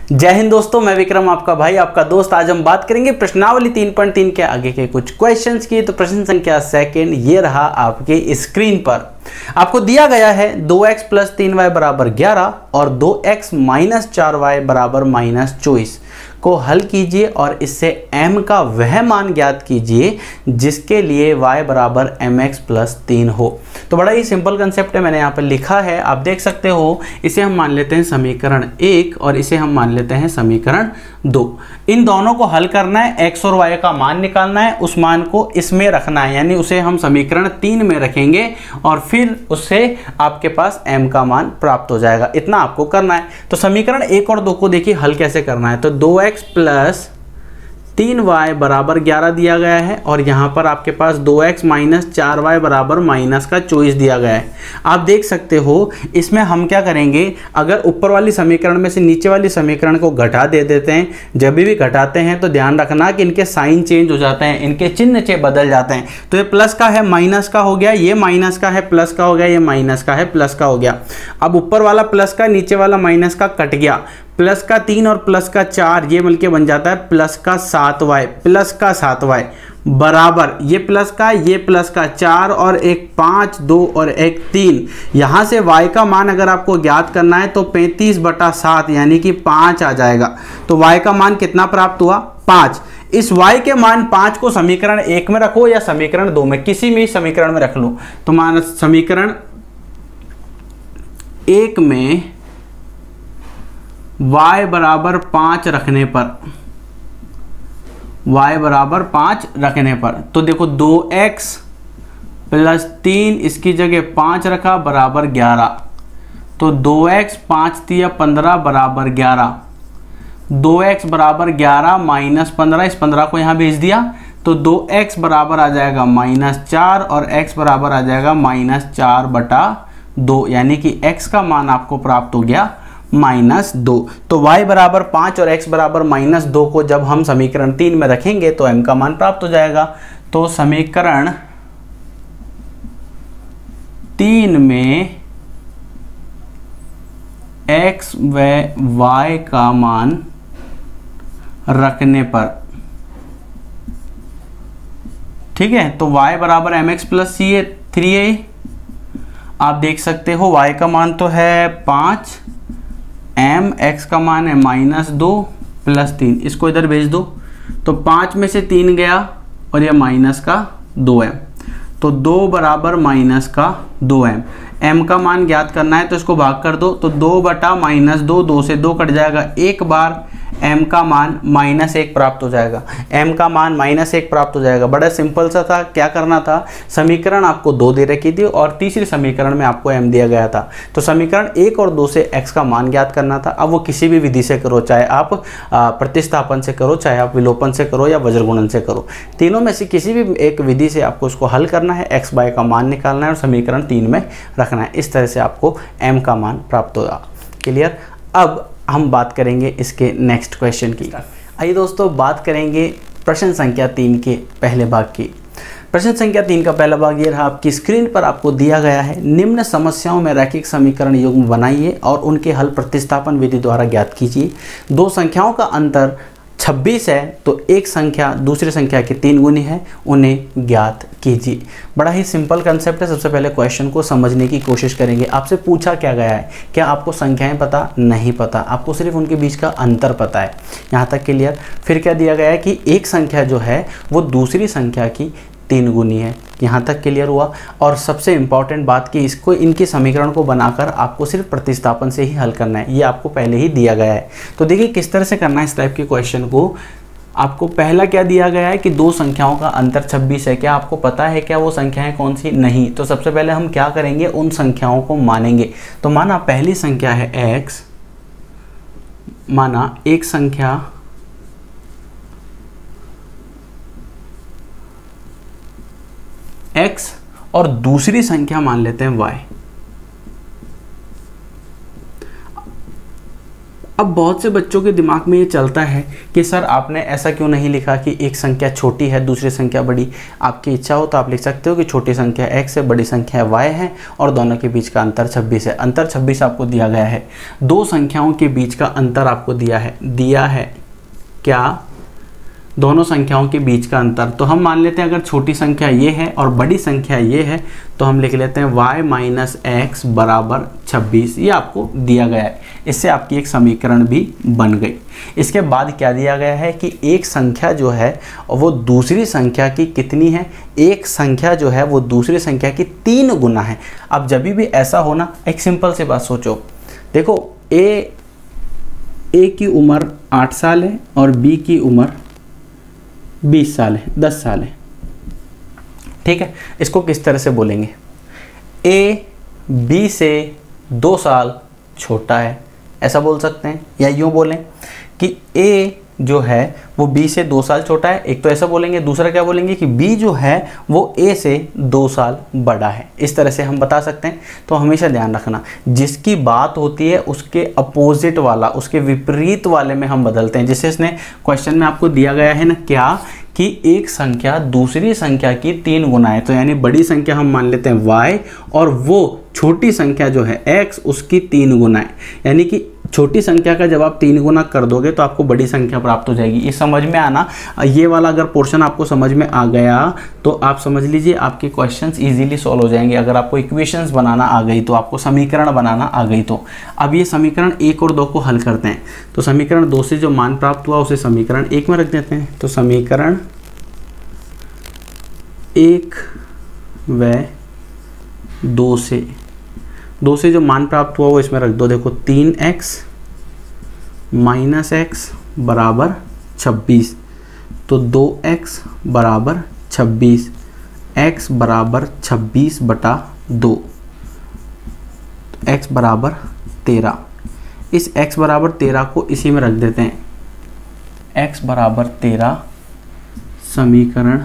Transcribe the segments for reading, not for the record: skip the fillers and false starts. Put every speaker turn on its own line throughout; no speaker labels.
जय हिंद दोस्तों, मैं विक्रम आपका भाई आपका दोस्त। आज हम बात करेंगे प्रश्नावली 3.3 के आगे के कुछ क्वेश्चंस की। तो प्रश्न संख्या सेकंड ये रहा आपके स्क्रीन पर। आपको दिया गया है 2x + 3y = 11 और 2x - 4y = -24 को हल कीजिए और इससे m का वह मान ज्ञात कीजिए जिसके लिए y = mx + 3 हो। तो बड़ा ही सिंपल कंसेप्ट है, मैंने यहाँ पर लिखा है, आप देख सकते हो। इसे हम मान लेते हैं समीकरण 1 और इसे हम मान लेते हैं समीकरण 2। इन दोनों को हल करना है, x और y का मान निकालना है, उस मान को इसमें रखना है, यानी उसे हम समीकरण 3 में रखेंगे और फिर उससे आपके पास m का मान प्राप्त हो जाएगा। इतना आपको करना है। तो समीकरण 1 और 2 को देखिए हल कैसे करना है। तो 2x + 3y = 11 दिया गया है और यहाँ पर आपके पास 2x - 4y = -24 दिया गया है। आप देख सकते हो इसमें हम क्या करेंगे, अगर ऊपर वाली समीकरण में से नीचे वाली समीकरण को घटा दे देते हैं। जब भी घटाते हैं तो ध्यान रखना कि इनके साइन चेंज हो जाते हैं, इनके चिन्ह बदल जाते हैं। तो ये प्लस का है माइनस का हो गया, ये माइनस का है प्लस का हो गया, ये माइनस का है प्लस का हो गया। अब ऊपर वाला प्लस का नीचे वाला माइनस का कट गया, प्लस का 3 और प्लस का 4 ये मिलके बन जाता है प्लस का 7y बराबर ये प्लस का 4 और एक 5 2 और एक 3। यहाँ से y का मान अगर आपको ज्ञात करना है तो 35/7 यानी कि 5 आ जाएगा। तो y का मान कितना प्राप्त हुआ, 5। इस y के मान 5 को समीकरण 1 में रखो या समीकरण 2 में, किसी भी समीकरण में रख लो। तो मान समीकरण 1 में y = 5 रखने पर तो देखो 2x + 3 इसकी जगह 5 रखा बराबर 11। तो 2x 5 × 15 = 11। 2x = 11 - 15, इस 15 को यहाँ भेज दिया तो 2x बराबर आ जाएगा -4 और x बराबर आ जाएगा -4/2, यानी कि x का मान आपको प्राप्त हो गया -2। तो y = 5 और x = -2 को जब हम समीकरण 3 में रखेंगे तो m का मान प्राप्त हो जाएगा। तो समीकरण 3 में x व y का मान रखने पर, ठीक है, तो y = mx + c 3a। आप देख सकते हो y का मान तो है 5, m x का मान है -2 + 3, इसको इधर भेज दो। तो 5 में से 3 गया और यह -2m, तो 2 = -2m। m का मान ज्ञात करना है तो इसको भाग कर दो, तो 2/-2, 2 से 2 कट जाएगा, एक बार m का मान -1 प्राप्त हो जाएगा। m का मान -1 प्राप्त हो जाएगा। बड़ा सिंपल सा था। क्या करना था, समीकरण आपको 2 दे रखी थी और तीसरी समीकरण में आपको m दिया गया था। तो समीकरण 1 और 2 से x का मान ज्ञात करना था। अब वो किसी भी विधि से करो, चाहे आप प्रतिस्थापन से करो, चाहे आप विलोपन से करो या वज्रगुणन से करो, तीनों में से किसी भी एक विधि से आपको उसको हल करना है, x y का मान निकालना है और समीकरण 3 में रखना है। इस तरह से आपको m का मान प्राप्त होगा। क्लियर। अब हम बात करेंगे इसके नेक्स्ट क्वेश्चन की। आइए दोस्तों बात करेंगे प्रश्न संख्या 3 के पहले भाग की। प्रश्न संख्या 3 का पहला भाग ये रहा। आपकी स्क्रीन पर आपको दिया गया है, निम्न समस्याओं में रैखिक समीकरण युग्म बनाइए और उनके हल प्रतिस्थापन विधि द्वारा ज्ञात कीजिए। दो संख्याओं का अंतर 26 है तो एक संख्या दूसरी संख्या की 3 गुनी है, उन्हें ज्ञात कीजिए। बड़ा ही सिंपल कंसेप्ट है। सबसे पहले क्वेश्चन को समझने की कोशिश करेंगे। आपसे पूछा क्या गया है, क्या आपको संख्याएं पता नहीं पता, आपको सिर्फ उनके बीच का अंतर पता है, यहाँ तक क्लियर। फिर क्या दिया गया है कि एक संख्या जो है वो दूसरी संख्या की 3 गुनी है, यहाँ तक क्लियर हुआ। और सबसे इम्पॉर्टेंट बात कि इसको इनके समीकरण को बनाकर आपको सिर्फ प्रतिस्थापन से ही हल करना है, ये आपको पहले ही दिया गया है। तो देखिए किस तरह से करना है इस टाइप के क्वेश्चन को। आपको पहला क्या दिया गया है कि दो संख्याओं का अंतर 26 है। क्या आपको पता है क्या वो संख्याएं कौन सी? नहीं। तो सबसे पहले हम क्या करेंगे, उन संख्याओं को मानेंगे। तो माना पहली संख्या है x, माना एक संख्या x और दूसरी संख्या मान लेते हैं y। अब बहुत से बच्चों के दिमाग में ये चलता है कि सर आपने ऐसा क्यों नहीं लिखा कि एक संख्या छोटी है दूसरी संख्या बड़ी। आपकी इच्छा हो तो आप लिख सकते हो कि छोटी संख्या x है, बड़ी संख्या y है और दोनों के बीच का अंतर 26 है। अंतर 26 आपको दिया गया है। दो संख्याओं के बीच का अंतर आपको दिया है क्या? दोनों संख्याओं के बीच का अंतर। तो हम मान लेते हैं अगर छोटी संख्या ये है और बड़ी संख्या ये है तो हम लिख लेते हैं y माइनस एक्स बराबर 26। ये आपको दिया गया है। इससे आपकी एक समीकरण भी बन गई। इसके बाद क्या दिया गया है कि एक संख्या जो है वो दूसरी संख्या की कितनी है? एक संख्या जो है वो दूसरी संख्या की 3 गुना है। अब जब भी ऐसा होना, एक सिंपल सी बात सोचो, देखो ए की उम्र 8 साल है और बी की उम्र 20 साल है, 10 साल है, ठीक है। इसको किस तरह से बोलेंगे? ए बी से 2 साल छोटा है, ऐसा बोल सकते हैं। या यूँ बोलें कि ए जो है वो बी से 2 साल छोटा है, एक तो ऐसा बोलेंगे। दूसरा क्या बोलेंगे कि बी जो है वो ए से 2 साल बड़ा है। इस तरह से हम बता सकते हैं। तो हमेशा ध्यान रखना, जिसकी बात होती है उसके अपोजिट वाला, उसके विपरीत वाले में हम बदलते हैं। जैसे इसने क्वेश्चन में आपको दिया गया है ना क्या, कि एक संख्या दूसरी संख्या की 3 गुना है। तो यानी बड़ी संख्या हम मान लेते हैं y और वो छोटी संख्या जो है x उसकी 3 गुना है। यानी कि छोटी संख्या का जब आप 3 गुना कर दोगे तो आपको बड़ी संख्या प्राप्त हो जाएगी। ये समझ में आना, ये वाला अगर पोर्शन आपको समझ में आ गया तो आप समझ लीजिए आपके क्वेश्चंस इजीली सॉल्व हो जाएंगे। अगर आपको इक्वेशंस बनाना आ गई तो, आपको समीकरण बनाना आ गई तो। अब ये समीकरण 1 और 2 को हल करते हैं। तो समीकरण 2 से जो मान प्राप्त हुआ उसे समीकरण 1 में रख देते हैं। तो समीकरण 1 व 2 से जो मान प्राप्त हुआ वो इसमें रख दो। देखो 3x माइनस एक्स बराबर 26। तो 2x बराबर 26, x बराबर 26 बटा 2, x बराबर 13। इस x बराबर 13 को इसी में रख देते हैं। x बराबर 13 समीकरण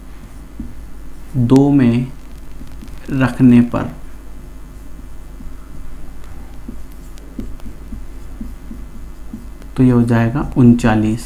2 में रखने पर तो ये हो जाएगा 39।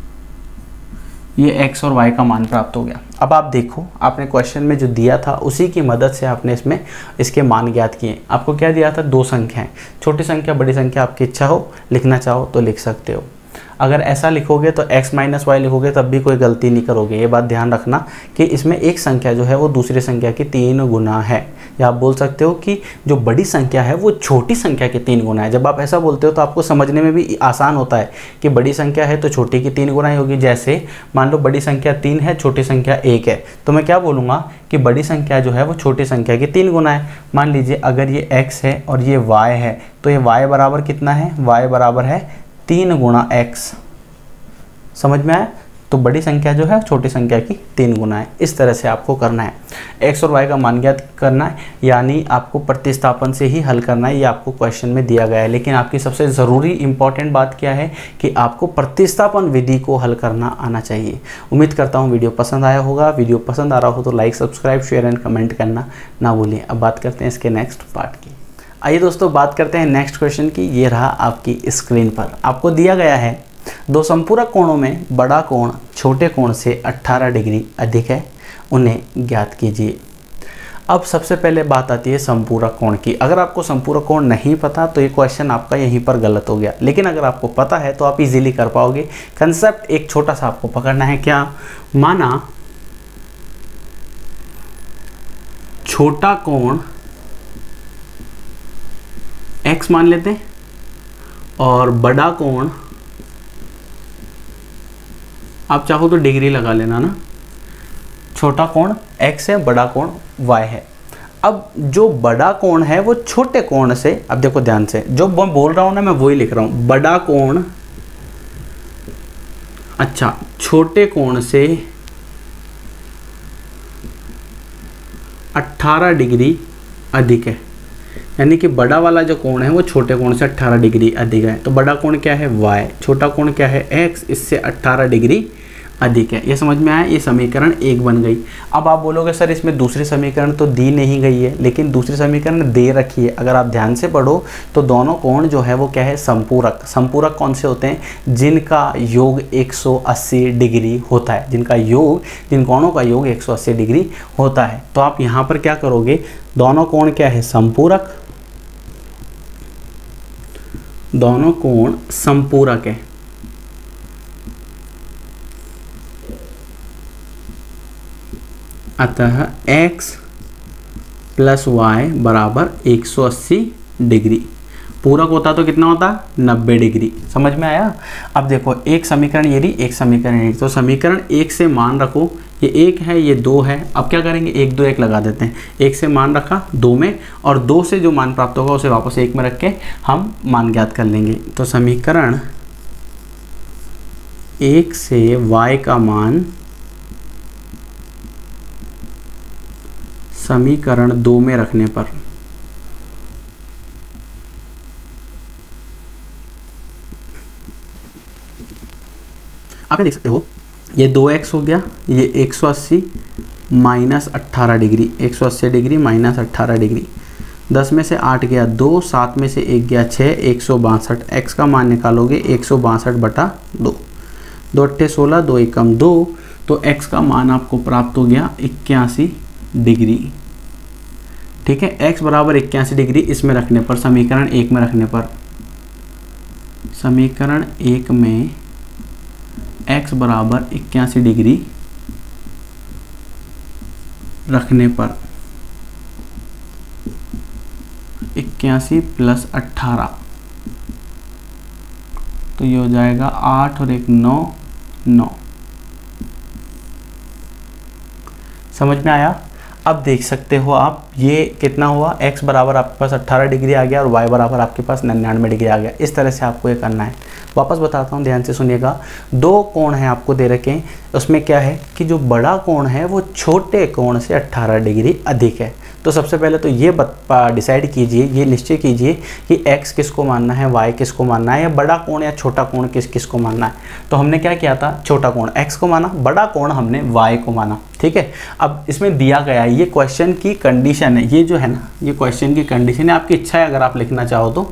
ये x और y का मान प्राप्त हो गया। अब आप देखो, आपने क्वेश्चन में जो दिया था उसी की मदद से आपने इसमें इसके मान ज्ञात किए। आपको क्या दिया था? 2 संख्याएं, छोटी संख्या बड़ी संख्या, आपकी इच्छा हो लिखना चाहो तो लिख सकते हो। अगर ऐसा लिखोगे तो x माइनस वाई लिखोगे तब भी कोई गलती नहीं करोगे। ये बात ध्यान रखना कि इसमें एक संख्या जो है वो दूसरी संख्या की 3 गुना है। या आप बोल सकते हो कि जो बड़ी संख्या है वो छोटी संख्या की 3 गुना है। जब आप ऐसा बोलते हो तो आपको समझने में भी आसान होता है कि बड़ी संख्या है तो छोटी की 3 गुना ही होगी। जैसे मान लो बड़ी संख्या 3 है, छोटी संख्या 1 है, तो मैं क्या बोलूँगा कि बड़ी संख्या जो है वो छोटी संख्या की 3 गुना है। मान लीजिए अगर ये x है और ये y है तो ये y बराबर कितना है? y बराबर है 3 गुणा x। समझ में आया? तो बड़ी संख्या जो है छोटी संख्या की 3 गुना है। इस तरह से आपको करना है। x और y का मान ज्ञात करना है, यानी आपको प्रतिस्थापन से ही हल करना है। ये आपको क्वेश्चन में दिया गया है। लेकिन आपकी सबसे ज़रूरी इंपॉर्टेंट बात क्या है कि आपको प्रतिस्थापन विधि को हल करना आना चाहिए। उम्मीद करता हूँ वीडियो पसंद आया होगा। वीडियो पसंद आ रहा हो तो like, subscribe, share and comment करना ना भूलिए। अब बात करते हैं इसके नेक्स्ट पार्ट की। आइए दोस्तों बात करते हैं नेक्स्ट क्वेश्चन की। ये रहा आपकी स्क्रीन पर। आपको दिया गया है 2 संपूरक कोणों में बड़ा कोण छोटे कोण से 18 डिग्री अधिक है, उन्हें ज्ञात कीजिए। अब सबसे पहले बात आती है संपूरक कोण की। अगर आपको संपूरक कोण नहीं पता तो ये क्वेश्चन आपका यहीं पर गलत हो गया। लेकिन अगर आपको पता है तो आप इजीली कर पाओगे। कंसेप्ट एक छोटा सा आपको पकड़ना है। क्या? माना छोटा कोण x मान लेते हैं और बड़ा कोण, आप चाहो तो डिग्री लगा लेना ना। छोटा कोण x है, बड़ा कोण y है। अब जो बड़ा कोण है वो छोटे कोण से, अब देखो ध्यान से, जो मैं बोल रहा हूं ना मैं वही लिख रहा हूं। बड़ा कोण अच्छा छोटे कोण से 18 डिग्री अधिक है। यानी कि बड़ा वाला जो कोण है वो छोटे कोण से 18 डिग्री अधिक है। तो बड़ा कोण क्या है? y, छोटा कोण क्या है? x, इससे 18 डिग्री अधिक है। ये समझ में आया, ये समीकरण 1 बन गई। अब आप बोलोगे सर इसमें दूसरी समीकरण तो दी नहीं गई है, लेकिन दूसरी समीकरण दे रखी है। अगर आप ध्यान से पढ़ो तो दोनों कोण जो है वो क्या है, संपूरक। संपूरक कौन से होते हैं, जिनका योग 180 डिग्री होता है, जिन कोणों का योग 180 डिग्री होता है। तो आप यहाँ पर क्या करोगे, दोनों कोण क्या है, संपूरक, दोनों कोण संपूरक है। अतः x प्लस वाई बराबर 180 डिग्री। पूरक होता तो कितना होता, 90 डिग्री। समझ में आया। अब देखो एक समीकरण ये रही, एक समीकरण ये, तो समीकरण 1 से मान रखो, ये 1 है ये 2 है। अब क्या करेंगे, 1 2 1 लगा देते हैं। 1 से मान रखा 2 में, और 2 से जो मान प्राप्त होगा उसे वापस 1 में रख के हम मान ज्ञात कर लेंगे। तो समीकरण 1 से y का मान समीकरण 2 में रखने पर आप देख सकते हो, ये 2x हो गया, ये 180 minus 18 degree, 180 degree minus 18 degree. 10 में से 8 गया 2, 7 में से 1 गया 6, 162। x का मान निकालोगे 162/2, 2 8 16, 2 1 2, तो x का मान आपको प्राप्त हो गया 81 डिग्री। ठीक है, x बराबर 81 डिग्री इसमें रखने पर, समीकरण 1 में रखने पर, समीकरण 1 में x बराबर 81 डिग्री रखने पर 81 प्लस 18, तो ये हो जाएगा 8 और 1 9 9। समझ में आया। अब देख सकते हो आप, ये कितना हुआ, x बराबर आपके पास 18 डिग्री आ गया और y बराबर आपके पास 99 डिग्री आ गया। इस तरह से आपको ये करना है। वापस बताता हूँ, ध्यान से सुनिएगा। 2 कोण हैं आपको दे रखे हैं, उसमें क्या है कि जो बड़ा कोण है वो छोटे कोण से 18 डिग्री अधिक है। तो सबसे पहले तो ये डिसाइड कीजिए, ये निश्चय कीजिए कि x किसको मानना है, y किसको मानना है, या बड़ा कोण या छोटा कोण किसको मानना है। तो हमने क्या किया था, छोटा कोण x को माना, बड़ा कोण हमने y को माना। ठीक है, अब इसमें दिया गया है, ये क्वेश्चन की कंडीशन है, ये जो है ना, ये क्वेश्चन की कंडीशन है। आपकी इच्छा है अगर आप लिखना चाहो तो,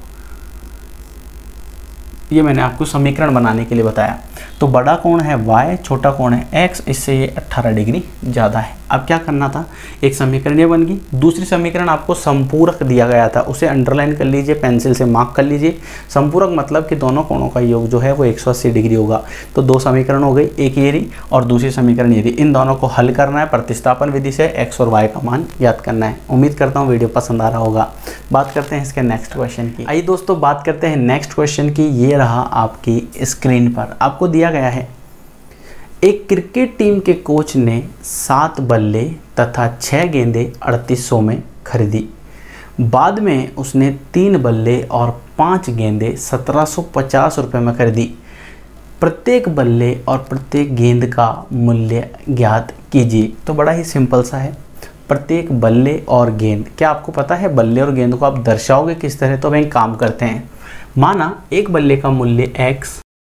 ये मैंने आपको समीकरण बनाने के लिए बताया। तो बड़ा कोण है y, छोटा कोण है x, इससे ये 18 डिग्री ज़्यादा है। अब क्या करना था, एक समीकरण ये बन गई। दूसरी समीकरण आपको संपूरक दिया गया था, उसे अंडरलाइन कर लीजिए, पेंसिल से मार्क कर लीजिए। संपूरक मतलब कि दोनों कोणों का योग जो है वो 180 डिग्री होगा। तो 2 समीकरण हो गई, एक ये रही और दूसरी समीकरण ये रही। इन दोनों को हल करना है, प्रतिस्थापन विधि से x और y का मान ज्ञात करना है। उम्मीद करता हूँ वीडियो पसंद आ रहा होगा। बात करते हैं इसके नेक्स्ट क्वेश्चन की। आइए दोस्तों बात करते हैं नेक्स्ट क्वेश्चन की। ये रहा आपकी स्क्रीन पर, आपको दिया गया है, एक क्रिकेट टीम के कोच ने 7 बल्ले तथा 6 गेंदें 3800 में खरीदी। बाद में उसने 3 बल्ले और 5 गेंदें 1750 रुपये में खरीदी। प्रत्येक बल्ले और प्रत्येक गेंद का मूल्य ज्ञात कीजिए। तो बड़ा ही सिंपल सा है, प्रत्येक बल्ले और गेंद, क्या आपको पता है बल्ले और गेंद को आप दर्शाओगे किस तरह। तो अब एक काम करते हैं, माना एक बल्ले का मूल्य x,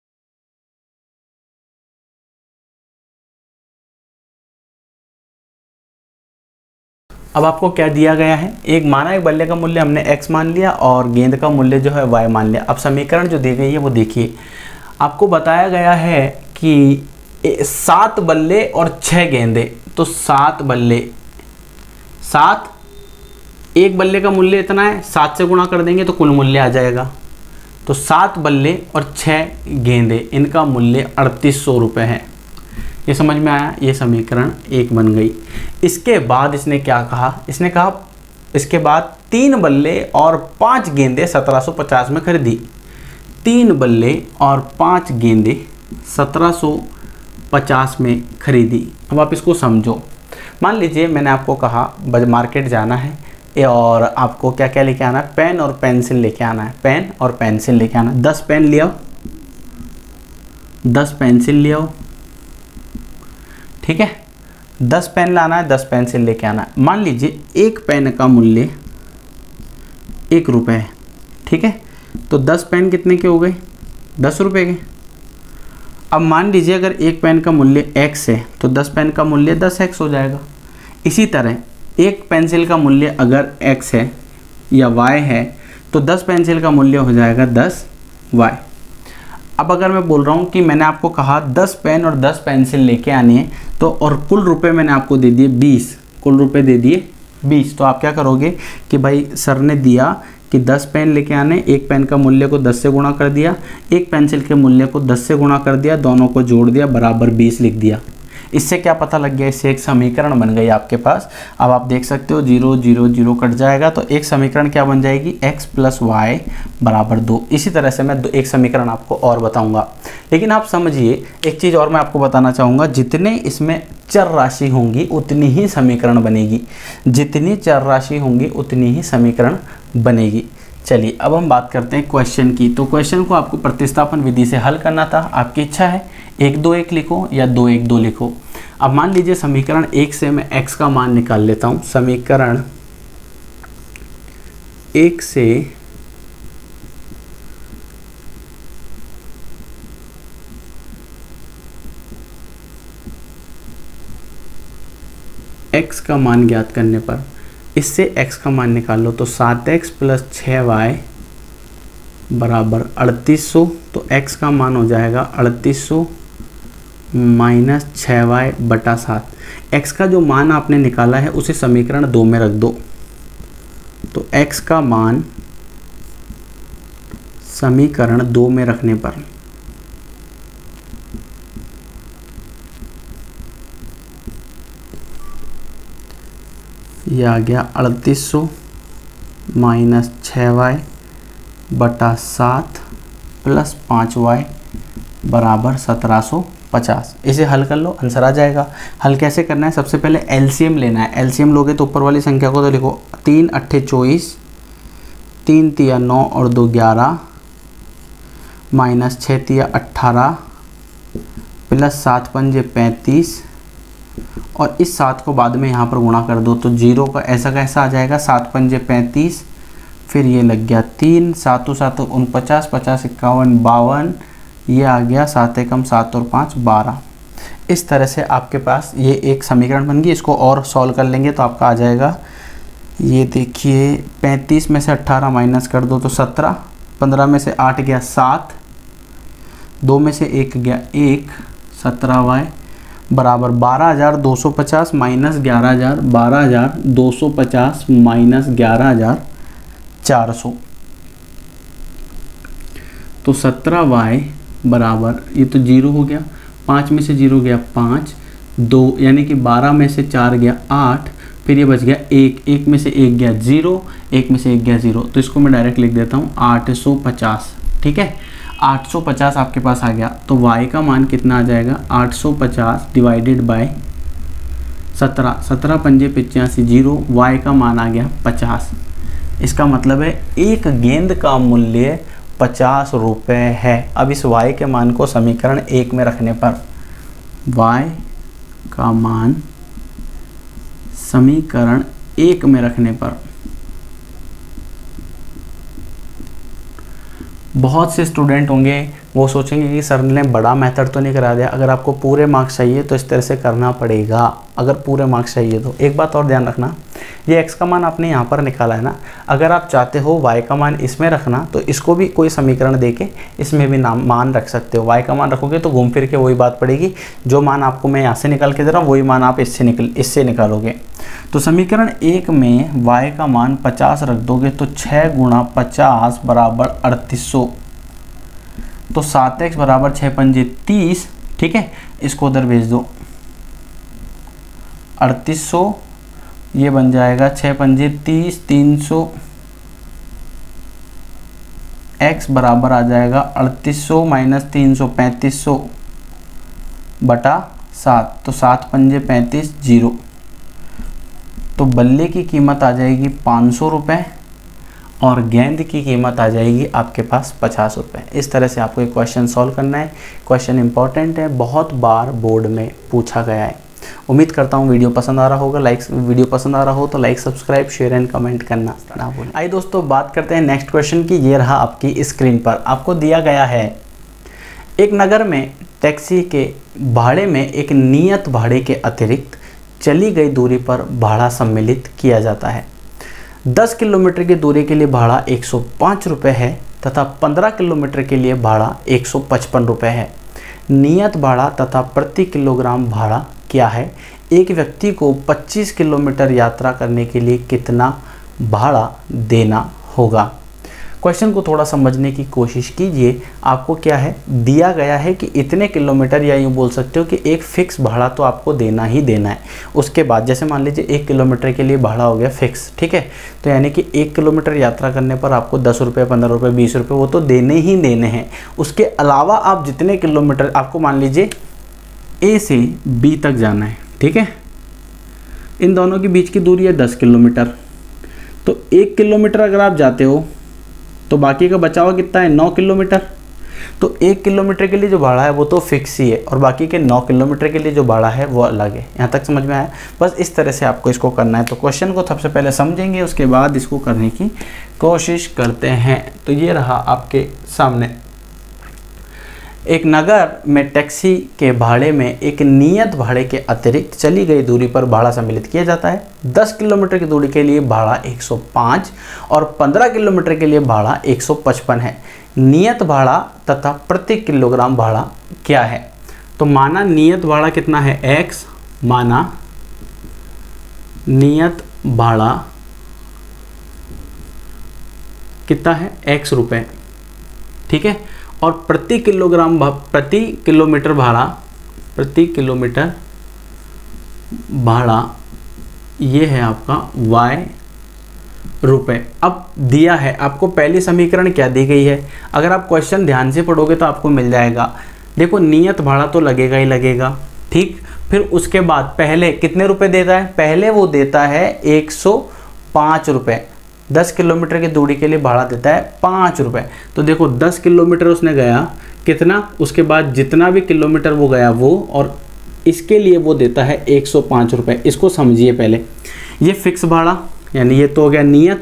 अब आपको क्या दिया गया है, एक माना एक बल्ले का मूल्य हमने x मान लिया और गेंद का मूल्य जो है y मान लिया। अब समीकरण जो दी गई है वो देखिए, आपको बताया गया है कि 7 बल्ले और 6 गेंदे। तो 7 बल्ले, 7, एक बल्ले का मूल्य इतना है, 7 से गुणा कर देंगे तो कुल मूल्य आ जाएगा। तो 7 बल्ले और 6 गेंदे, इनका मूल्य 3800 रुपये है। ये समझ में आया, ये समीकरण 1 बन गई। इसके बाद इसने क्या कहा, इसने कहा इसके बाद 3 बल्ले और 5 गेंदे 1750 में खरीदी। 3 बल्ले और 5 गेंदे 1750 में खरीदी। अब आप इसको समझो, मान लीजिए मैंने आपको कहा मार्केट जाना है और आपको क्या क्या लेके आना है, पेन और पेंसिल लेके आना है, पेन और पेंसिल लेके आना है। 10 पेन ले आओ, 10 पेंसिल ले आओ। ठीक है, 10 पेन लाना है, 10 पेंसिल लेके आना है। मान लीजिए एक पेन का मूल्य 1 रुपये है। ठीक है, तो 10 पेन कितने के हो गए, 10 रुपये के। अब मान लीजिए अगर एक पेन का मूल्य x है तो 10 पेन का मूल्य 10x हो जाएगा। इसी तरह एक पेंसिल का मूल्य अगर x है या y है तो 10 पेंसिल का मूल्य हो जाएगा 10y। अब अगर मैं बोल रहा हूँ कि मैंने आपको कहा 10 पेन और 10 पेंसिल लेके आनी है तो और कुल रुपए मैंने आपको दे दिए 20, कुल रुपए दे दिए 20, तो आप क्या करोगे कि भाई सर ने दिया कि 10 पेन लेके आने, एक पेन का मूल्य को 10 से गुणा कर दिया, एक पेंसिल के मूल्य को 10 से गुणा कर दिया, दोनों को जोड़ दिया बराबर 20 लिख दिया। इससे क्या पता लग गया, इससे एक समीकरण बन गई आपके पास। अब आप देख सकते हो 0 0 0 कट जाएगा तो एक समीकरण क्या बन जाएगी, x प्लस वाई बराबर 2। इसी तरह से मैं एक समीकरण आपको और बताऊंगा, लेकिन आप समझिए एक चीज़ और मैं आपको बताना चाहूँगा, जितने इसमें चर राशि होंगी उतनी ही समीकरण बनेगी, जितनी चर राशि होंगी उतनी ही समीकरण बनेगी। चलिए अब हम बात करते हैं क्वेश्चन की। तो क्वेश्चन को आपको प्रतिस्थापन विधि से हल करना था। आपकी इच्छा है 1 2 1 लिखो या 2 1 2 लिखो। अब मान लीजिए समीकरण 1 से मैं x का मान निकाल लेता हूँ। समीकरण 1 से x का मान ज्ञात करने पर इससे x का मान निकाल लो तो 7x प्लस 6y बराबर 3800। तो x का मान हो जाएगा 3800 माइनस 6y बटा 7। x का जो मान आपने निकाला है उसे समीकरण 2 में रख दो। तो x का मान समीकरण 2 में रखने पर यह आ गया 3800 माइनस 6y बटा 7 प्लस 5y बराबर 1750। इसे हल कर लो, आंसर आ जाएगा। हल कैसे करना है, सबसे पहले एलसीएम लेना है। एलसीएम लोगे तो ऊपर वाली संख्या को तो लिखो 3 8 24, 3 तिया 9 और 2 11 माइनस 6 तिया 18 प्लस 7 पंजे 35 और इस 7 को बाद में यहाँ पर गुणा कर दो तो 0 का ऐसा आ जाएगा। 7 पंजे 35, फिर ये लग गया 3, 7 7 49, 50 51 52, ये आ गया 7 एकम 7 और 5 12। इस तरह से आपके पास ये एक समीकरण बन गई। इसको और सॉल्व कर लेंगे तो आपका आ जाएगा, ये देखिए 35 में से 18 माइनस कर दो तो 17, 15 में से 8 गया 7, 2 में से 1 गया 1, 17y बराबर 12250 माइनस 11000, 12250 माइनस 11400। तो 17y बराबर, ये तो 0 हो गया, 5 में से 0 गया 5, 2 यानी कि 12 में से 4 गया 8, फिर ये बच गया 1, 1 में से 1 गया 0, 1 में से 1 गया 0। तो इसको मैं डायरेक्ट लिख देता हूँ 850। ठीक है, 850 आपके पास आ गया। तो y का मान कितना आ जाएगा, 850 डिवाइडेड बाय 17, 17 पंजे 85 0, y का मान आ गया 50। इसका मतलब है एक गेंद का मूल्य 50 रुपये है। अब इस y के मान को समीकरण 1 में रखने पर y का मान समीकरण 1 में रखने पर बहुत से स्टूडेंट होंगे वो सोचेंगे कि सर ने बड़ा मेथड तो नहीं करा दिया। अगर आपको पूरे मार्क्स चाहिए तो इस तरह से करना पड़ेगा, अगर पूरे मार्क्स चाहिए तो। एक बात और ध्यान रखना, ये x का मान आपने यहाँ पर निकाला है ना, अगर आप चाहते हो y का मान इसमें रखना तो इसको भी कोई समीकरण देके इसमें भी मान रख सकते हो। y का मान रखोगे तो घूम फिर के वही बात पड़ेगी, जो मान आपको मैं यहाँ से निकाल के दे रहा हूँ वही मान आप इससे निकालोगे। तो समीकरण 1 में y का मान 50 रख दोगे तो 6 गुणा 50 बराबर 3800। तो 7x बराबर 6 पंजे 30। ठीक है, इसको उधर भेज दो, 3800 ये बन जाएगा 6 पंजे 30, 300, x बराबर आ जाएगा 3800 माइनस 300 3500 बटा 7। तो 7 पंजे 35 0। तो बल्ले की कीमत आ जाएगी 500 रुपये और गेंद की कीमत आ जाएगी आपके पास 50 रुपये। इस तरह से आपको एक क्वेश्चन सॉल्व करना है। क्वेश्चन इंपॉर्टेंट है, बहुत बार बोर्ड में पूछा गया है। उम्मीद करता हूँ वीडियो पसंद आ रहा होगा। वीडियो पसंद आ रहा हो तो like subscribe share and comment करना ना भूलें। आइए दोस्तों बात करते हैं नेक्स्ट क्वेश्चन की। ये रहा आपकी स्क्रीन पर, आपको दिया गया है एक नगर में टैक्सी के भाड़े में एक नियत भाड़े के अतिरिक्त चली गई दूरी पर भाड़ा सम्मिलित किया जाता है। 10 किलोमीटर की दूरी के लिए भाड़ा 105 रुपये है तथा 15 किलोमीटर के लिए भाड़ा 155 रुपये है। नियत भाड़ा तथा प्रति किलोग्राम भाड़ा क्या है? एक व्यक्ति को 25 किलोमीटर यात्रा करने के लिए कितना भाड़ा देना होगा? क्वेश्चन को थोड़ा समझने की कोशिश कीजिए। आपको क्या है दिया गया है कि इतने किलोमीटर, या यूँ बोल सकते हो कि एक फिक्स भाड़ा तो आपको देना ही देना है। उसके बाद जैसे मान लीजिए 1 किलोमीटर के लिए भाड़ा हो गया फिक्स, ठीक है, तो यानी कि 1 किलोमीटर यात्रा करने पर आपको 10 रुपये, 15 रुपये, 20 रुपये वो तो देने ही देने हैं। उसके अलावा आप जितने किलोमीटर, आपको मान लीजिए ए से बी तक जाना है, ठीक है, इन दोनों के बीच की दूरी है 10 किलोमीटर, तो 1 किलोमीटर अगर आप जाते हो तो बाकी का बचा हुआ कितना है? 9 किलोमीटर। तो 1 किलोमीटर के लिए जो भाड़ा है वो तो फिक्स ही है और बाकी के 9 किलोमीटर के लिए जो भाड़ा है वो अलग है। यहाँ तक समझ में आया? बस इस तरह से आपको इसको करना है। तो क्वेश्चन को सबसे पहले समझेंगे, उसके बाद इसको करने की कोशिश करते हैं। तो ये रहा आपके सामने, एक नगर में टैक्सी के भाड़े में एक नियत भाड़े के अतिरिक्त चली गई दूरी पर भाड़ा सम्मिलित किया जाता है। 10 किलोमीटर की दूरी के लिए भाड़ा 105 और 15 किलोमीटर के लिए भाड़ा 155 है। नियत भाड़ा तथा प्रति किलोग्राम भाड़ा क्या है? तो माना नियत भाड़ा कितना है? x, माना नियत भाड़ा कितना है? x रुपये, ठीक है, और प्रति किलोमीटर भाड़ा ये है आपका y रुपये। अब दिया है आपको, पहली समीकरण क्या दी गई है? अगर आप क्वेश्चन ध्यान से पढ़ोगे तो आपको मिल जाएगा। देखो नियत भाड़ा तो लगेगा ही लगेगा, ठीक। फिर उसके बाद पहले कितने रुपए देता है? पहले वो देता है 105 रुपये। 10 किलोमीटर की दूरी के लिए भाड़ा देता है 5 रुपये। तो देखो 10 किलोमीटर उसने गया कितना, उसके बाद जितना भी किलोमीटर वो गया वो, और इसके लिए वो देता है 105 रुपये। इसको समझिए पहले, ये फिक्स भाड़ा यानी ये तो हो गया नियत,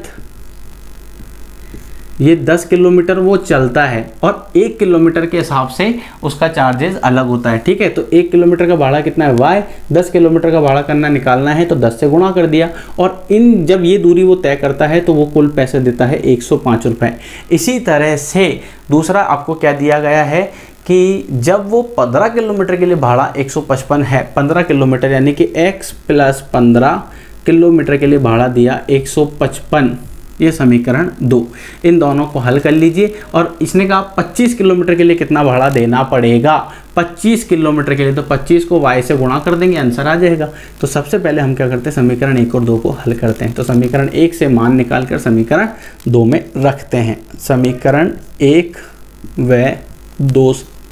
ये 10 किलोमीटर वो चलता है और 1 किलोमीटर के हिसाब से उसका चार्जेस अलग होता है, ठीक है। तो 1 किलोमीटर का भाड़ा कितना है? y। 10 किलोमीटर का भाड़ा करना निकालना है तो 10 से गुणा कर दिया, और इन जब ये दूरी वो तय करता है तो वो कुल पैसे देता है 105 रुपये। इसी तरह से दूसरा आपको क्या दिया गया है कि जब वो 15 किलोमीटर के लिए भाड़ा 155 है, 15 किलोमीटर यानी कि x + 15 किलोमीटर के लिए भाड़ा दिया 155, ये समीकरण 2। इन दोनों को हल कर लीजिए और इसने कहा 25 किलोमीटर के लिए कितना भाड़ा देना पड़ेगा। 25 किलोमीटर के लिए तो 25 को y से गुणा कर देंगे, आंसर आ जाएगा। तो सबसे पहले हम क्या करते हैं, समीकरण 1 और 2 को हल करते हैं। तो समीकरण 1 से मान निकाल कर समीकरण 2 में रखते हैं। समीकरण 1 व 2,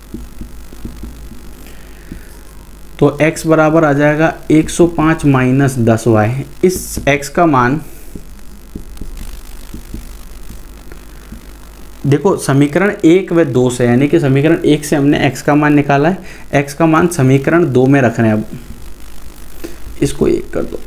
तो x बराबर आ जाएगा 105 - 10y। इस x का मान देखो समीकरण 1 व 2 से, यानी कि समीकरण 1 से हमने x का मान निकाला है, x का मान समीकरण 2 में रख रहे हैं। अब इसको 1 कर दो,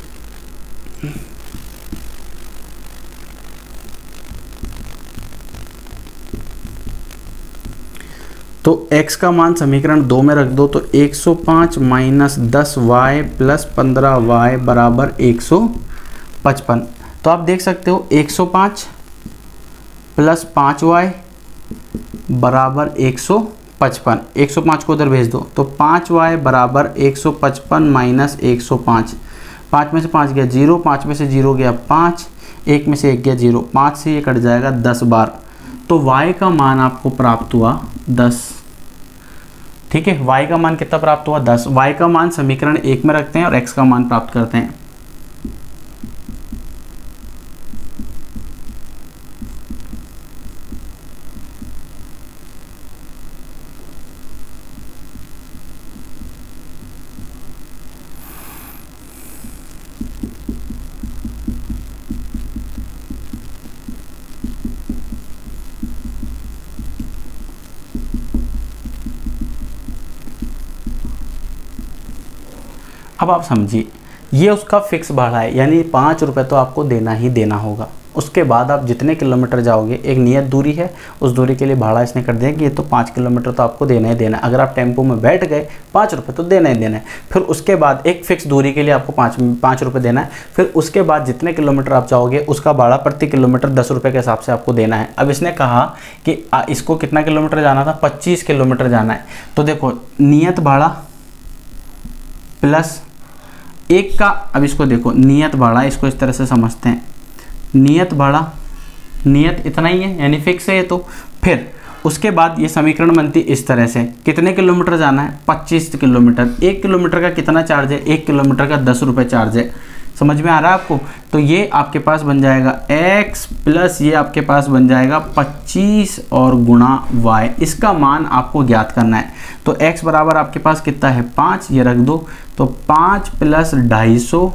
तो x का मान समीकरण 2 में रख दो। तो 105 - 10y + 15y बराबर 155। तो आप देख सकते हो 105 + 5y बराबर 155। 105 को उधर भेज दो, तो 5y बराबर 155 - 105। 5 में से 5 गया 0, 5 में से 0 गया 5, 1 में से 1 गया 0, 5 से ये कट जाएगा 10 बार। तो y का मान आपको प्राप्त हुआ 10, ठीक है। y का मान कितना प्राप्त हुआ? 10। y का मान समीकरण 1 में रखते हैं और x का मान प्राप्त करते हैं। अब आप समझिए, ये उसका फिक्स भाड़ा है, यानी 5 रुपये तो आपको देना ही देना होगा। उसके बाद आप जितने किलोमीटर जाओगे, एक नियत दूरी है, उस दूरी के लिए भाड़ा इसने कर दिया कि ये तो 5 किलोमीटर तो आपको देना ही देना है। अगर आप टेम्पो में बैठ गए 5 रुपये तो देना ही देना है। फिर उसके बाद एक फिक्स दूरी के लिए आपको 5 रुपये देना है। फिर उसके बाद जितने किलोमीटर आप जाओगे उसका भाड़ा प्रति किलोमीटर 10 रुपये के हिसाब से आपको देना है। अब इसने कहा कि इसको कितना किलोमीटर जाना था, 25 किलोमीटर जाना है। तो देखो नियत भाड़ा प्लस एक का, अब इसको देखो नियत भाड़ा, इसको इस तरह से समझते हैं, नियत भाड़ा, नियत इतना ही है यानी फिक्स है ये। तो फिर उसके बाद ये समीकरण बनती इस तरह से, कितने किलोमीटर जाना है, 25 किलोमीटर। 1 किलोमीटर का कितना चार्ज है, 1 किलोमीटर का 10 रुपये चार्ज है। समझ में आ रहा है आपको? तो ये आपके पास बन जाएगा x प्लस ये आपके पास बन जाएगा 25 और गुणा y। इसका मान आपको ज्ञात करना है। तो x बराबर आपके पास कितना है, 5, ये रख दो। तो 5 प्लस 250,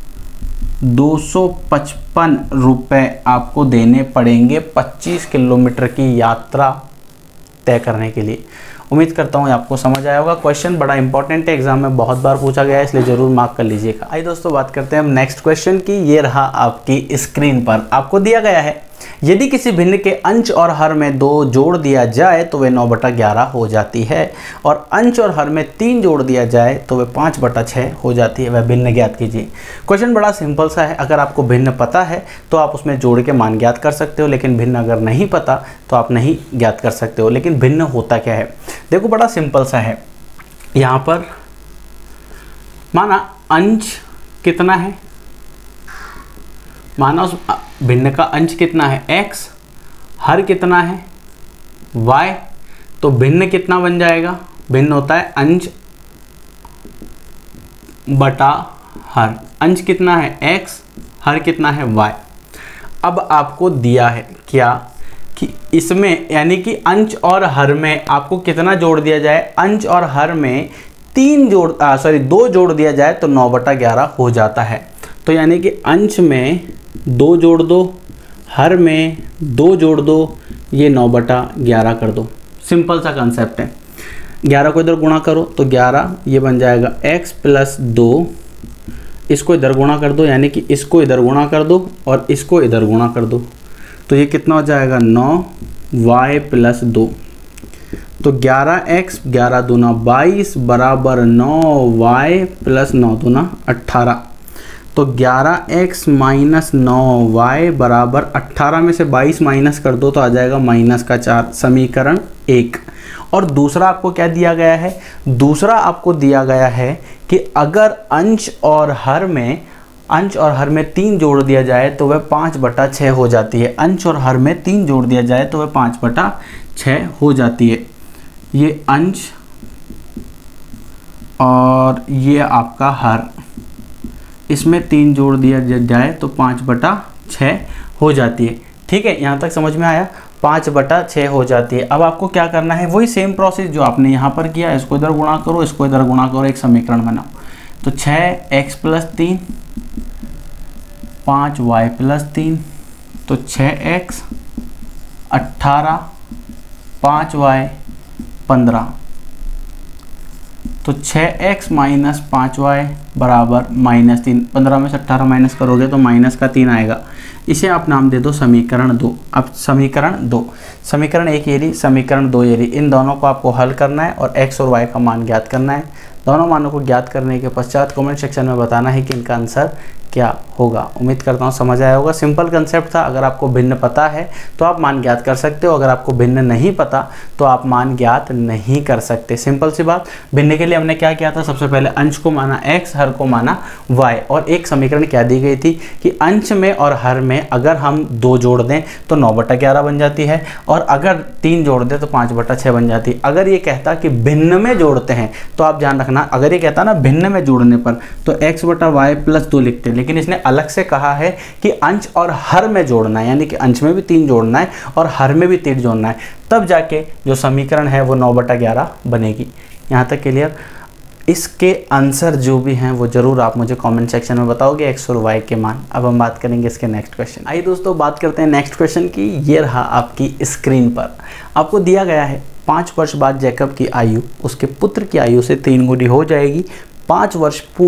255 रुपये आपको देने पड़ेंगे 25 किलोमीटर की यात्रा तय करने के लिए। उम्मीद करता हूँ आपको समझ आया होगा। क्वेश्चन बड़ा इंपॉर्टेंट है, एग्जाम में बहुत बार पूछा गया है, इसलिए जरूर मार्क कर लीजिएगा। आइए दोस्तों बात करते हैं हम नेक्स्ट क्वेश्चन की। ये रहा आपकी स्क्रीन पर, आपको दिया गया है यदि किसी भिन्न के अंश और हर में 2 जोड़ दिया जाए तो वे 9/11 हो जाती है, और अंश और हर में 3 जोड़ दिया जाए तो वे 5/6 हो जाती है। वह भिन्न ज्ञात कीजिए। क्वेश्चन बड़ा सिंपल सा है। अगर आपको भिन्न पता है तो आप उसमें जोड़ के मान ज्ञात कर सकते हो, लेकिन भिन्न अगर नहीं पता तो आप नहीं ज्ञात कर सकते हो। लेकिन भिन्न होता क्या है, देखो बड़ा सिंपल सा है। यहाँ पर माना अंश कितना है, माना उस भिन्न का अंश कितना है x, हर कितना है y। तो भिन्न कितना बन जाएगा, भिन्न होता है अंश बटा हर। अंश कितना है x, हर कितना है y। अब आपको दिया है क्या कि इसमें यानी कि अंश और हर में आपको कितना जोड़ दिया जाए, अंश और हर में 2 जोड़ दिया जाए तो 9/11 हो जाता है। तो यानी कि अंश में 2 जोड़ दो, हर में 2 जोड़ दो, ये 9/11 कर दो। सिंपल सा कंसेप्ट है। 11 को इधर गुणा करो तो 11, ये बन जाएगा x प्लस 2। इसको इधर गुणा कर दो यानी कि इसको इधर गुणा कर दो और इसको इधर गुणा कर दो, तो ये कितना हो जाएगा 9y प्लस 2। तो 11x 11 दूना 22 बराबर 9y प्लस 9 दूना 18। तो 11x माइनस 9y बराबर 18 में से 22 माइनस कर दो तो आ जाएगा -4, समीकरण 1। और दूसरा आपको क्या दिया गया है, दूसरा आपको दिया गया है कि अगर अंश और हर में 3 जोड़ दिया जाए तो वह 5/6 हो जाती है। अंश और हर में 3 जोड़ दिया जाए तो वह 5/6 हो जाती है। ये अंश और ये आपका हर, इसमें 3 जोड़ दिया जाए तो 5/6 हो जाती है। ठीक है, यहाँ तक समझ में आया, 5/6 हो जाती है। अब आपको क्या करना है, वही सेम प्रोसेस जो आपने यहाँ पर किया, इसको इधर गुणा करो, इसको इधर गुणा करो, एक समीकरण बनाओ। तो 6x प्लस 3, 5y प्लस 3, तो 6x 18, 5y 15। तो 6x माइनस 5y बराबर -3। 15 में से 18 माइनस करोगे तो -3 आएगा। इसे आप नाम दे दो समीकरण 2। अब समीकरण 2, समीकरण 1 ये रही, समीकरण 2 ये रही। इन दोनों को आपको हल करना है और x और y का मान ज्ञात करना है। दोनों मानों को ज्ञात करने के पश्चात कमेंट सेक्शन में बताना है कि इनका आंसर क्या होगा। उम्मीद करता हूँ समझ आया होगा। सिंपल कंसेप्ट था। अगर आपको भिन्न पता है तो आप मान ज्ञात कर सकते हो, अगर आपको भिन्न नहीं पता तो आप मान ज्ञात नहीं कर सकते। सिंपल सी बात। भिन्न के लिए हमने क्या किया था, सबसे पहले अंश को माना x, हर को माना y, और एक समीकरण क्या दी गई थी कि अंश में और हर में अगर हम 2 जोड़ दें तो 9/11 बन जाती है, और अगर 3 जोड़ दें तो 5/6 बन जाती है। अगर ये कहता कि भिन्न में जोड़ते हैं तो आप ध्यान रखना, अगर ये कहता ना भिन्न में जोड़ने पर तो x/y प्लस 2 लिखते, लेकिन इसने अलग से कहा है कि अंश और हर में जोड़ना है, यानी कि अंश में भी 3 जोड़ना है और हर में भी 3 जोड़ना है, तब जाके जो समीकरण है वो 9/11 बनेगी। यहाँ तक क्लियर। इसके आंसर जो भी हैं वो ज़रूर आप मुझे कमेंट सेक्शन में बताओगे, x और y के मान। अब हम बात करेंगे इसके नेक्स्ट क्वेश्चन। आइए दोस्तों बात करते हैं नेक्स्ट क्वेश्चन की। ये रहा आपकी स्क्रीन पर, आपको दिया गया है 5 वर्ष बाद जैकब की आयु उसके पुत्र की आयु से 3 गुनी हो जाएगी। 5 वर्ष पूर्व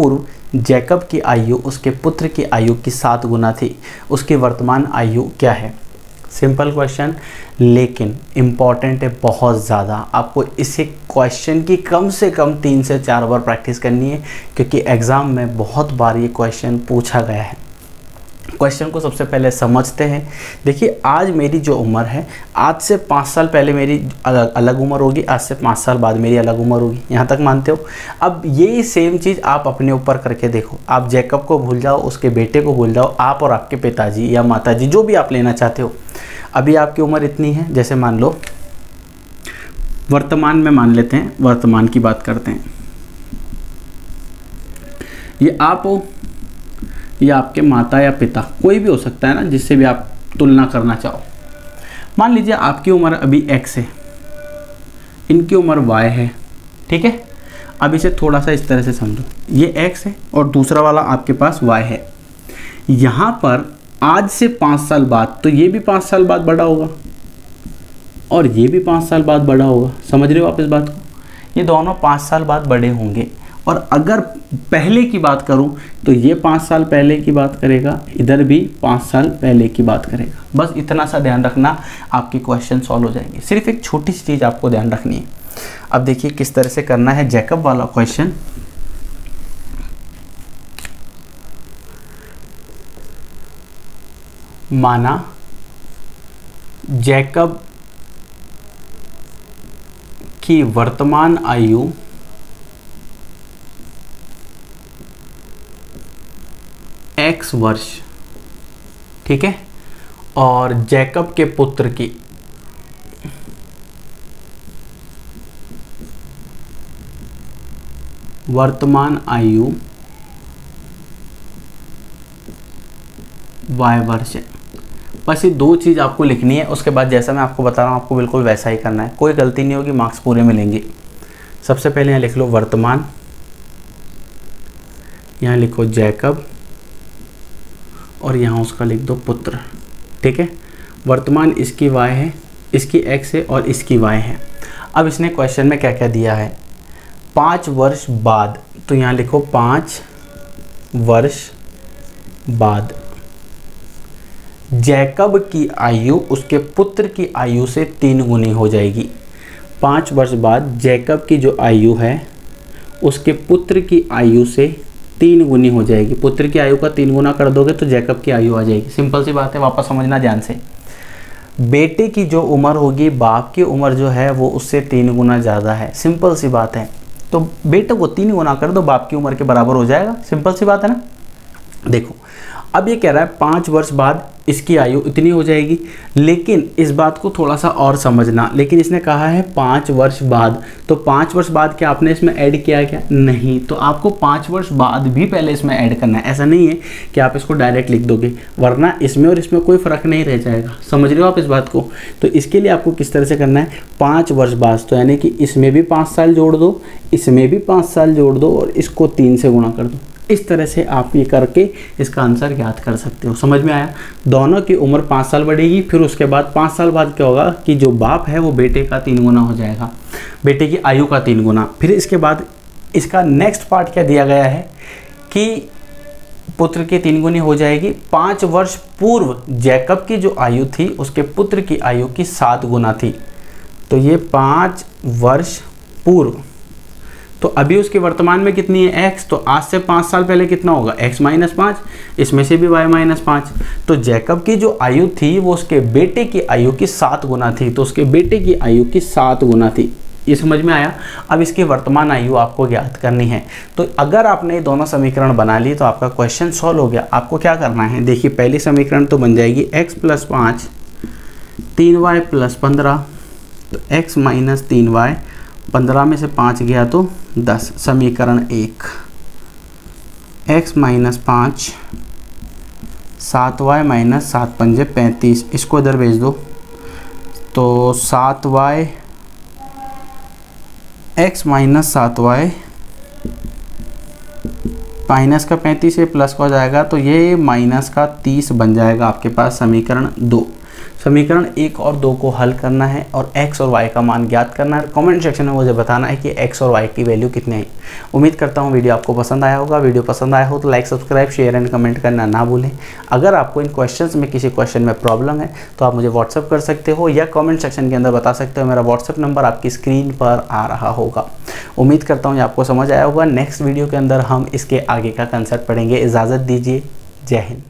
जैकब की आयु उसके पुत्र की आयु की 7 गुना थी, उसकी वर्तमान आयु क्या है। सिंपल क्वेश्चन, लेकिन इम्पॉर्टेंट है बहुत ज़्यादा। आपको इसे क्वेश्चन की कम से कम 3 से 4 बार प्रैक्टिस करनी है, क्योंकि एग्ज़ाम में बहुत बार ये क्वेश्चन पूछा गया है। क्वेश्चन को सबसे पहले समझते हैं। देखिए, आज मेरी जो उम्र है, आज से 5 साल पहले मेरी अलग उम्र होगी, आज से 5 साल बाद मेरी अलग उम्र होगी। यहाँ तक मानते हो। अब यही सेम चीज़ आप अपने ऊपर करके देखो। आप जैकब को भूल जाओ, उसके बेटे को भूल जाओ, आप और आपके पिताजी या माताजी जो भी आप लेना चाहते हो। अभी आपकी उम्र इतनी है, जैसे मान लो वर्तमान में मान लेते हैं, वर्तमान की बात करते हैं। ये आप हो या आपके माता या पिता, कोई भी हो सकता है ना, जिससे भी आप तुलना करना चाहो। मान लीजिए आपकी उम्र अभी x है, इनकी उम्र y है, ठीक है। अब इसे थोड़ा सा इस तरह से समझो, ये x है और दूसरा वाला आपके पास y है। यहाँ पर आज से 5 साल बाद, तो ये भी 5 साल बाद बड़ा होगा और ये भी 5 साल बाद बड़ा होगा। समझ रहे हो आप इस बात को? ये दोनों 5 साल बाद बड़े होंगे। और अगर पहले की बात करूं तो ये 5 साल पहले की बात करेगा, इधर भी 5 साल पहले की बात करेगा। बस इतना सा ध्यान रखना, आपकी क्वेश्चन सॉल्व हो जाएंगे। सिर्फ एक छोटी सी चीज़ आपको ध्यान रखनी है। अब देखिए किस तरह से करना है जैकब वाला क्वेश्चन। माना जैकब की वर्तमान आयु x वर्ष, ठीक है, और जैकब के पुत्र की वर्तमान आयु y वर्ष है। बस ये 2 चीज़ आपको लिखनी है। उसके बाद जैसा मैं आपको बता रहा हूँ आपको बिल्कुल वैसा ही करना है, कोई गलती नहीं होगी, मार्क्स पूरे मिलेंगे। सबसे पहले यहाँ लिख लो वर्तमान, यहाँ लिखो जैकब और यहाँ उसका लिख दो पुत्र, ठीक है। वर्तमान इसकी y है, इसकी x है और इसकी y है। अब इसने क्वेश्चन में क्या क्या दिया है, 5 वर्ष बाद, तो यहाँ लिखो 5 वर्ष बाद जैकब की आयु उसके पुत्र की आयु से 3 गुनी हो जाएगी। 5 वर्ष बाद जैकब की जो आयु है उसके पुत्र की आयु से 3 गुनी हो जाएगी। पुत्र की आयु का 3 गुना कर दोगे तो जैकब की आयु आ जाएगी। सिंपल सी बात है, वापस समझना ध्यान से। बेटे की जो उम्र होगी, बाप की उम्र जो है वो उससे 3 गुना ज़्यादा है। सिंपल सी बात है, तो बेटे को 3 गुना कर दो, बाप की उम्र के बराबर हो जाएगा। सिंपल सी बात है ना। देखो अब ये कह रहा है 5 वर्ष बाद इसकी आयु इतनी हो जाएगी, लेकिन इस बात को थोड़ा सा और समझना। लेकिन इसने कहा है 5 वर्ष बाद, तो 5 वर्ष बाद क्या आपने इसमें ऐड किया क्या? नहीं, तो आपको 5 वर्ष बाद भी पहले इसमें ऐड करना है। ऐसा नहीं है कि आप इसको डायरेक्ट लिख दोगे, वरना इसमें और इसमें कोई फ़र्क नहीं रह जाएगा। समझ रहे हो आप इस बात को? तो इसके लिए आपको किस तरह से करना है, 5 वर्ष बाद, तो यानी कि इसमें भी 5 साल जोड़ दो, इसमें भी 5 साल जोड़ दो और इसको 3 से गुणा कर दो। इस तरह से आप ये करके इसका आंसर ज्ञात कर सकते हो। समझ में आया? दोनों की उम्र 5 साल बढ़ेगी, फिर उसके बाद 5 साल बाद क्या होगा कि जो बाप है वो बेटे का 3 गुना हो जाएगा, बेटे की आयु का 3 गुना। फिर इसके बाद इसका नेक्स्ट पार्ट क्या दिया गया है कि पुत्र की 3 गुनी हो जाएगी। 5 वर्ष पूर्व जैकब की जो आयु थी उसके पुत्र की आयु की 7 गुना थी, तो ये 5 वर्ष पूर्व। तो अभी उसके वर्तमान में कितनी है? x, तो आज से 5 साल पहले कितना होगा? x माइनस 5, इसमें से भी y माइनस 5। तो जैकब की जो आयु थी वो उसके बेटे की आयु की 7 गुना थी, तो उसके बेटे की आयु की 7 गुना थी। ये समझ में आया? अब इसकी वर्तमान आयु आपको ज्ञात करनी है। तो अगर आपने ये दोनों समीकरण बना ली तो आपका क्वेश्चन सॉल्व हो गया। आपको क्या करना है, देखिए पहली समीकरण तो बन जाएगी x प्लस 5 3y प्लस 15, तो x माइनस 3y, 15 में से 5 गया तो 10। समीकरण 1, x माइनस 5 7y माइनस 7 पंजे 35, इसको इधर भेज दो, तो 7y x minus 7y minus का 35 है, प्लस का हो जाएगा, तो ये माइनस का 30 बन जाएगा आपके पास समीकरण 2। समीकरण 1 और 2 को हल करना है और x और y का मान ज्ञात करना है। कमेंट सेक्शन में मुझे बताना है कि x और y की वैल्यू कितनी है। उम्मीद करता हूँ वीडियो आपको पसंद आया होगा। वीडियो पसंद आया हो तो like, subscribe, share and comment करना ना भूलें। अगर आपको इन क्वेश्चंस में किसी क्वेश्चन में प्रॉब्लम है तो आप मुझे व्हाट्सअप कर सकते हो या कमेंट सेक्शन के अंदर बता सकते हो। मेरा व्हाट्सअप नंबर आपकी स्क्रीन पर आ रहा होगा। उम्मीद करता हूँ ये आपको समझ आया होगा। नेक्स्ट वीडियो के अंदर हम इसके आगे का कंसेप्ट पढ़ेंगे। इजाज़त दीजिए। जय हिंद।